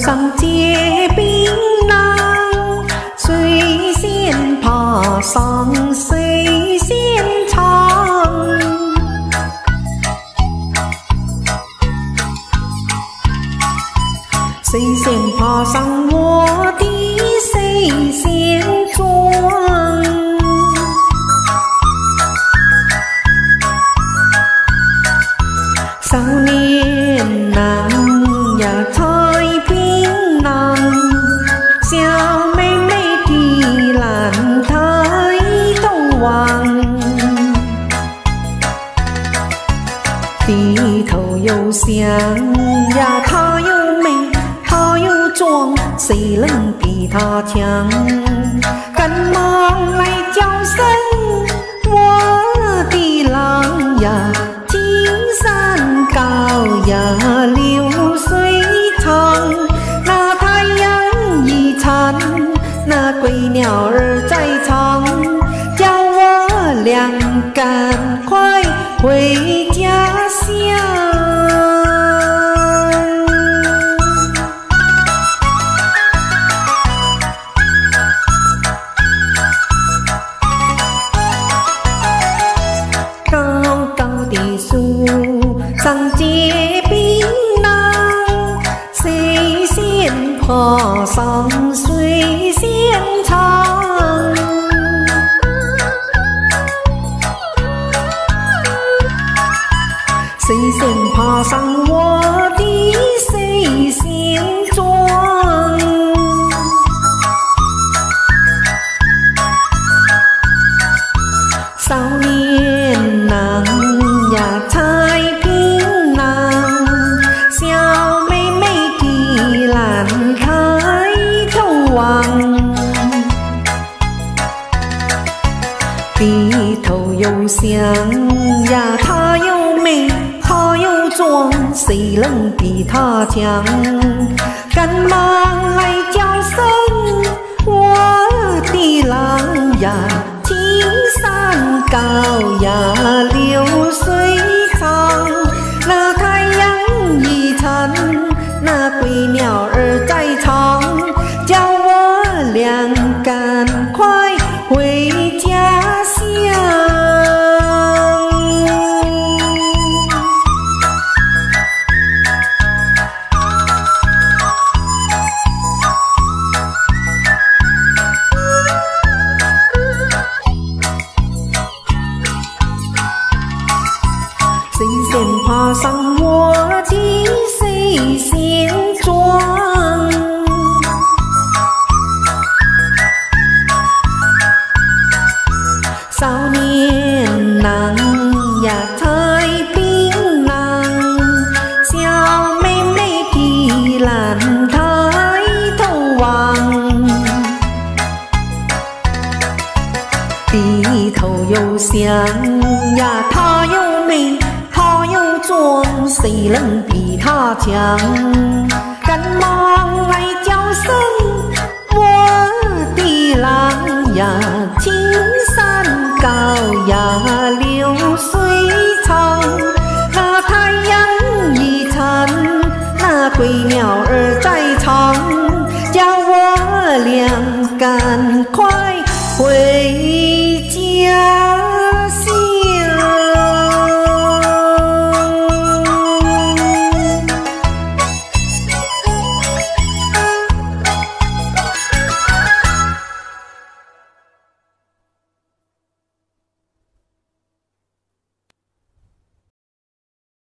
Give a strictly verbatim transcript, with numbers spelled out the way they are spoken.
上结槟榔，水仙爬上水仙长。水仙爬上我的水仙庄，少年郎呀采槟榔，小妹妹的蓝抬头望，低头又想呀她又美她又壮，谁能比她强？赶忙来叫声我的郎呀，青山高呀流水长，那太阳一灿，那归鸟儿在唱，叫我俩赶快回家乡。高高的树上结槟榔，水仙爬上水仙长。水仙爬上我的水仙庄，少年郎呀采槟榔，小妹妹的蓝抬头望，低头又想呀她又美她又壮，谁能比她强？赶忙来叫声我的郎呀，青山高呀流水长，那太阳一灿，那归鸟儿在唱，叫我俩赶快回家乡。水仙爬上我的水仙庄，少年郎呀采槟榔，小妹妹的蓝抬头望，低头又想呀她又美她又壮，谁能比她强？赶忙来叫声我的郎呀，青山高呀流水长，那太阳一灿，那归鸟儿在唱，叫我俩赶快回